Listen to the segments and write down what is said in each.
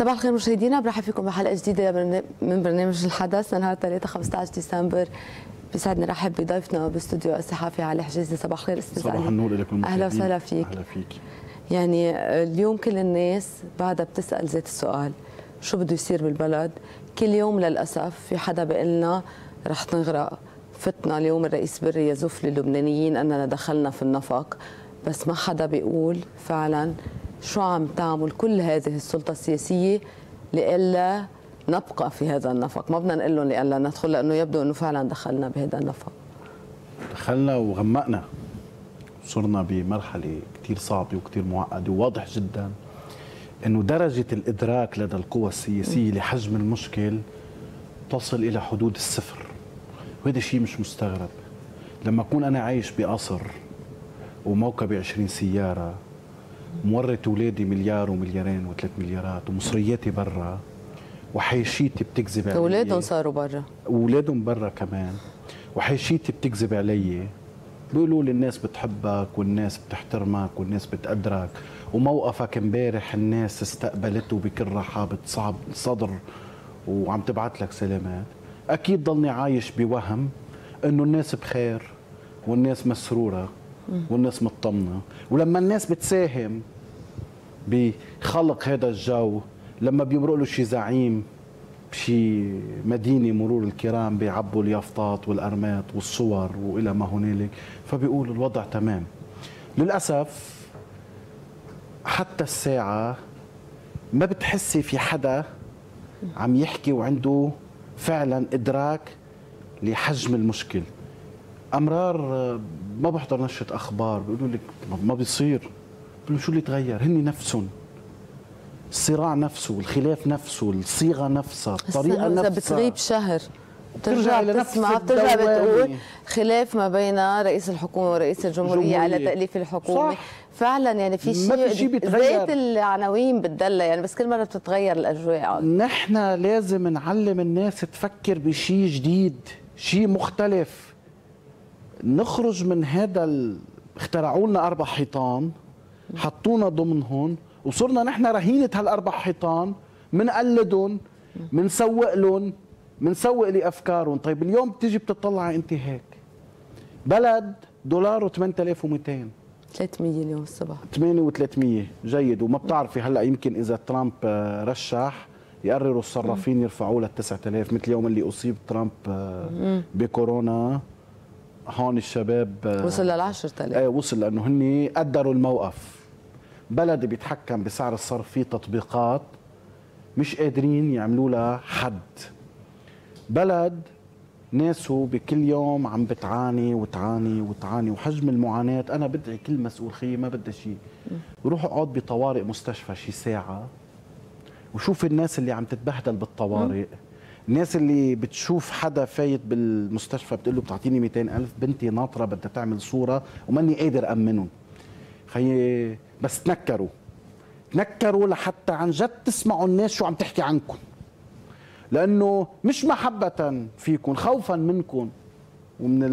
صباح الخير مشاهدينا، برحب فيكم بحلقه جديده من برنامج الحدث لنهار 3 15 ديسمبر. بيسعدني رحب بضيفنا باستوديو الصحافي علي حجازي. صباح الخير استاذ علي. صباح النور لكم المشاهدين. اهلا وسهلا فيك. اهلا فيك. يعني اليوم كل الناس بعدها بتسال ذات السؤال، شو بده يصير بالبلد؟ كل يوم للاسف في حدا بيقول لنا رح تنغرق. فتنا اليوم الرئيس بري يزف للبنانيين اننا دخلنا في النفق، بس ما حدا بيقول فعلا شو عم تعمل كل هذه السلطه السياسيه لئلا نبقى في هذا النفق. ما بدنا نقول لهم لئلا ندخل، لانه يبدو انه فعلا دخلنا بهذا النفق. دخلنا وغمقنا، صرنا بمرحله كثير صعبه وكثير معقده، وواضح جدا انه درجه الادراك لدى القوى السياسيه لحجم المشكل تصل الى حدود الصفر، وهذا شيء مش مستغرب. لما اكون انا عايش بقصر وموكبي 20 سياره، مورط اولادي مليار ومليارين و3 مليارات، ومصرياتي برا، وحيشيتي بتكذب علي، اولادهم صاروا برا، اولادهم برا كمان، وحيشيتي بتكذب علي، بيقولوا لي الناس بتحبك والناس بتحترمك والناس بتقدرك، وموقفك امبارح الناس استقبلته بكل رحابة صدر وعم تبعت لك سلامات. اكيد ضلني عايش بوهم انه الناس بخير والناس مسروره والناس مطمنه، ولما الناس بتساهم بخلق هذا الجو، لما بيمرق له شي زعيم بشي مدينه مرور الكرام بيعبوا اليافطات والارمات والصور والى ما هنالك، فبيقولوا الوضع تمام. للاسف حتى الساعه ما بتحسي في حدا عم يحكي وعنده فعلا ادراك لحجم المشكل. امرار ما بحضر نشره اخبار بيقولوا لك ما بيصير، بيقولوا شو اللي تغير؟ هن نفسهم، الصراع نفسه، الخلاف نفسه، الصيغه نفسها، الطريقه نفسها. اذا بتغيب شهر بترجع بتسمع بترجع بتقول خلاف ما بين رئيس الحكومه ورئيس الجمهوريه على تأليف الحكومه. صح. فعلا يعني في شيء بيتغير، زيت العناوين بتدلى يعني، بس كل مره بتتغير الاجواء. نحن لازم نعلم الناس تفكر بشيء جديد، شيء مختلف، نخرج من هذا اخترعوا لنا 4 حيطان، حطونا ضمنهم، وصرنا نحن رهينه هالاربع حيطان، منقلدهم، منسوق لهم، منسوق لافكارهم. طيب اليوم بتيجي بتطلع انت هيك بلد دولاره 8200، 300 اليوم الصبح، 8 و300 جيد. وما بتعرفي هلا يمكن اذا ترامب رشح يقرروا الصرافين يرفعوا ل 9000 مثل يوم اللي اصيب ترامب بكورونا. هون الشباب وصل لل 10000. ايه وصل، لانه هن قدروا الموقف. بلد بيتحكم بسعر الصرف فيه تطبيقات مش قادرين يعملوا لها حد. بلد ناسه بكل يوم عم بتعاني وتعاني وتعاني، وحجم المعاناة أنا بدعي كل مسؤول خيي ما بدها شيء روح اقعد بطوارئ مستشفى شي ساعة وشوف الناس اللي عم تتبهدل بالطوارئ، الناس اللي بتشوف حدا فايت بالمستشفى بتقول له بتعطيني 200,000، بنتي ناطرة بدها تعمل صورة وماني قادر أمنهم. خيي بس تنكروا لحتى عن جد تسمعوا الناس شو عم تحكي عنكم، لأنه مش محبة فيكم، خوفا منكم ومن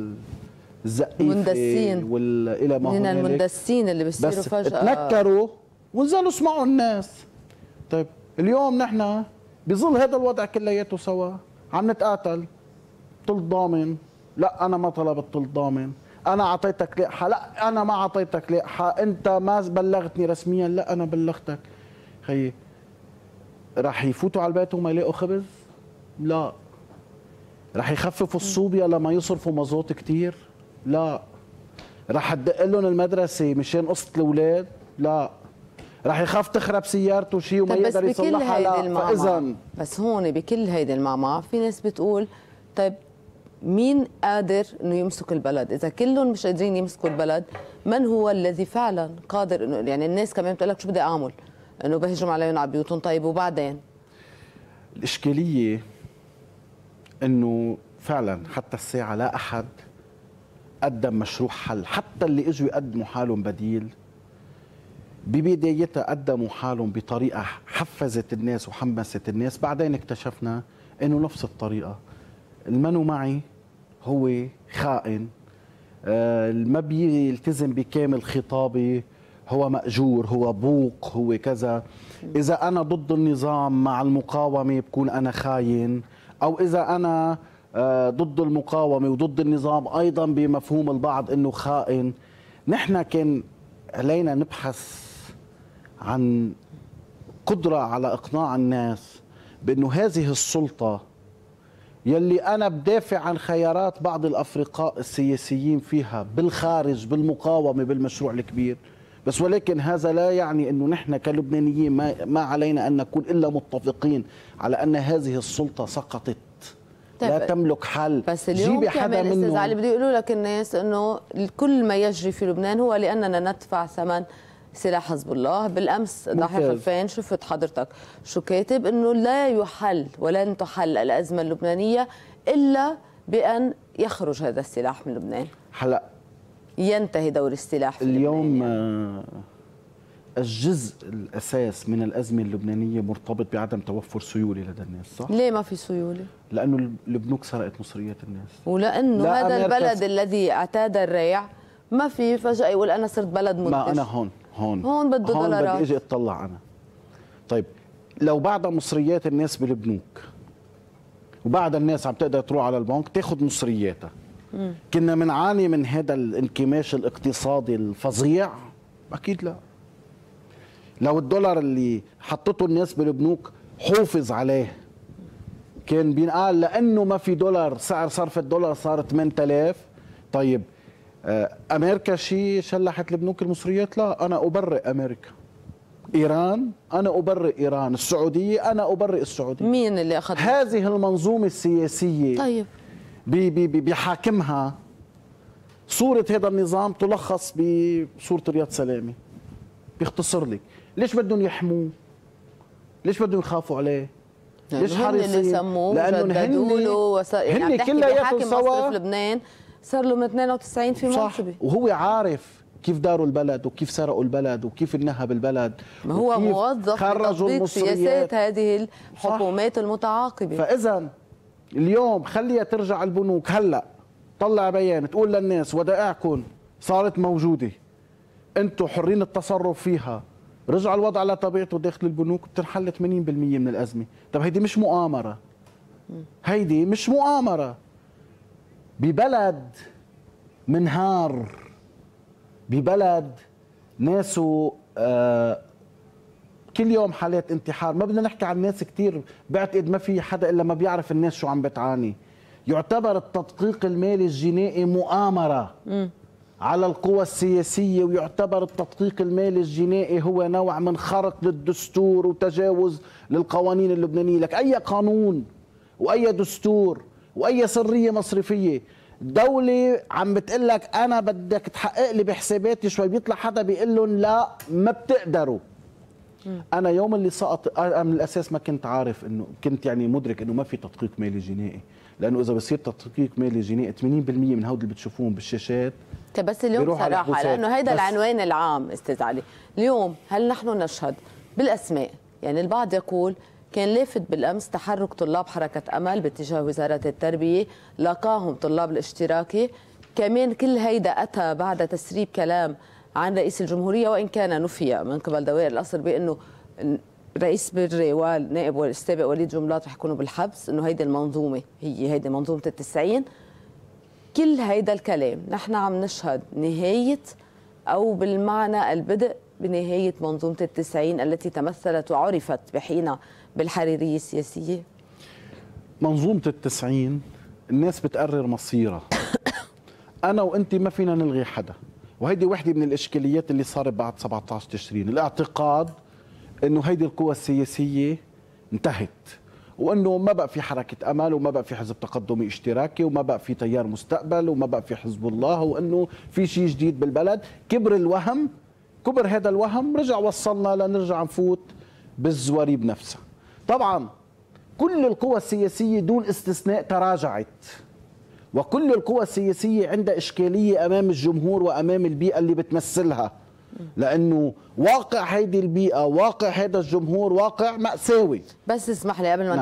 الزقيفة والى ما من المندسين اللي بيصيروا فجأة. بس تنكروا ونزلوا اسمعوا الناس. طيب اليوم نحن بظل هذا الوضع كلياته سوا عم نتقاتل. طل ضامن، لا أنا ما طلبت طل ضامن، أنا أعطيتك لقحة، لا أنا ما أعطيتك لقحة، أنت ما بلغتني رسميا، لا أنا بلغتك. خيي رح يفوتوا على البيت وما يلاقوا خبز؟ لا. رح يخففوا الصوبيا لما يصرفوا مازوت كتير؟ لا. رح تدق لهم المدرسة مشان قصة الأولاد؟ لا. رح يخاف تخرب سيارته شيء وما يقدر يصلحها؟ لا. فإذا بس هون بكل هيدي المعمعة في ناس بتقول طيب مين قادر انه يمسك البلد؟ اذا كلهم مش قادرين يمسكوا البلد، من هو الذي فعلا قادر انه يعني الناس كمان بتقول لك شو بدي اعمل؟ انه بهجم عليهم على بيوتهم. طيب وبعدين؟ الاشكاليه انه فعلا حتى الساعه لا احد قدم مشروع حل، حتى اللي اجوا يقدموا حالهم بديل ببدايتها قدموا حالهم بطريقه حفزت الناس وحمست الناس، بعدين اكتشفنا انه نفس الطريقه. المنو معي هو خائن، ما بيلتزم بكامل خطابه هو مأجور، هو بوق، هو كذا. إذا أنا ضد النظام مع المقاومة بكون أنا خاين، أو إذا أنا ضد المقاومة وضد النظام أيضا بمفهوم البعض أنه خائن. نحن كان علينا نبحث عن قدرة على إقناع الناس بأنه هذه السلطة يلي أنا بدافع عن خيارات بعض الأفرقاء السياسيين فيها بالخارج بالمقاومة بالمشروع الكبير، بس ولكن هذا لا يعني أنه نحن كلبنانيين ما علينا أن نكون إلا متفقين على أن هذه السلطة سقطت. طيب لا تملك حل. بس اليوم كمان أستاذ علي بده يقولوا لك الناس أنه كل ما يجري في لبنان هو لأننا ندفع ثمن سلاح حزب الله. بالأمس ضاحي خلفان شفت حضرتك شو كاتب أنه لا يحل ولن تحل الأزمة اللبنانية إلا بأن يخرج هذا السلاح من لبنان. هلا ينتهي دور السلاح في اليوم يعني. الجزء الأساس من الأزمة اللبنانية مرتبط بعدم توفر سيولة لدى الناس، صح؟ ليه ما في سيولة؟ لأنه البنوك سرقت مصريات الناس، ولأنه هذا البلد الذي اعتاد الريع ما في فجأة يقول أنا صرت بلد منتج. ما أنا هون بده دولارات، بدي أجي أطلع أنا. طيب لو بعد مصريات الناس بالبنوك وبعد الناس عم تقدر تروح على البنك تاخذ مصرياتها، كنا منعاني من هذا الانكماش الاقتصادي الفظيع؟ أكيد لا. لو الدولار اللي حطته الناس بالبنوك حوفظ عليه، كان بينقال لأنه ما في دولار سعر صرف الدولار صار 8000. طيب أمريكا شلحت البنوك المصريات؟ لا، أنا أبرئ أمريكا. إيران أنا أبرئ إيران. السعودية أنا أبرئ السعودية. مين اللي أخذ هذه المنظومة السياسية؟ طيب بحاكمها صورة هذا النظام تلخص بصورة رياض سلامي. بيختصر لك ليش بدهم يحموه؟ ليش بدهم يخافوا عليه؟ ليش حريصين؟ اللي سموه جددوا له هن كلياتهم سوا. في لبنان صار له من 92 في منصبه، وهو عارف كيف داروا البلد وكيف سرقوا البلد وكيف انهب البلد، ما هو موظف لتطبيق سياسات هذه الحكومات المتعاقبة. فإذا اليوم خليها ترجع البنوك. هلا طلع بيان تقول للناس ودائعكم صارت موجودة، انتم حرين التصرف فيها، رجع الوضع على طبيعته داخل البنوك، بتنحل 80% من الأزمة. طب هيدي مش مؤامرة، هيدي مش مؤامرة. ببلد منهار، ببلد ناسه كل يوم حالات انتحار. ما بدنا نحكي عن ناس كتير، بعتقد ما في حدا إلا ما بيعرف الناس شو عم بتعاني. يعتبر التدقيق المالي الجنائي مؤامرة على القوى السياسية، ويعتبر التدقيق المالي الجنائي هو نوع من خرق للدستور وتجاوز للقوانين اللبنانية. لك أي قانون وأي دستور وأي سرية مصرفية دولة عم بتقول لك أنا بدك تحقق لي بحساباتي شوي، بيطلع حدا بيقول لهم لا ما بتقدروا. أنا يوم اللي سقط أنا من الأساس ما كنت عارف إنه، كنت يعني مدرك إنه ما في تدقيق مالي جنائي، لأنه إذا بصير تدقيق مالي جنائي 80% من هود اللي بتشوفوهم بالشاشات. بس اليوم صراحة لأنه هيدا العنوان العام أستاذ علي، اليوم هل نحن نشهد بالأسماء؟ يعني البعض يقول كان لافت بالأمس تحرك طلاب حركة أمل باتجاه وزارة التربية، لاقاهم طلاب الاشتراكي، كمان كل هيدا أتى بعد تسريب كلام عن رئيس الجمهورية، وإن كان نفي من قبل دوائر الأصل بأنه رئيس بري والنائب السابق وليد جملات رح يكونوا بالحبس، أنه هيدي المنظومة هيدي منظومة ال90. كل هيدا الكلام نحن عم نشهد نهاية أو بالمعنى البدء بنهاية منظومة ال90 التي تمثلت وعرفت بحينها بالحريرية السياسية. منظومة ال90 الناس بتقرر مصيرها. أنا وأنت ما فينا نلغي حدا، وهيدي وحدة من الإشكاليات اللي صارت بعد 17 تشرين، الاعتقاد إنه هيدي القوى السياسية انتهت، وإنه ما بقى في حركة أمل، وما بقى في حزب تقدمي اشتراكي، وما بقى في تيار مستقبل، وما بقى في حزب الله، وإنه في شيء جديد بالبلد. كبر الوهم، كبر هذا الوهم، رجع وصلنا لنرجع نفوت بالزواريب نفسها. طبعا كل القوى السياسية دون استثناء تراجعت، وكل القوى السياسية عندها إشكالية أمام الجمهور وأمام البيئة اللي بتمثلها، لأنه واقع هيدي البيئة، واقع هذا الجمهور واقع مأساوي. بس اسمح لي قبل ما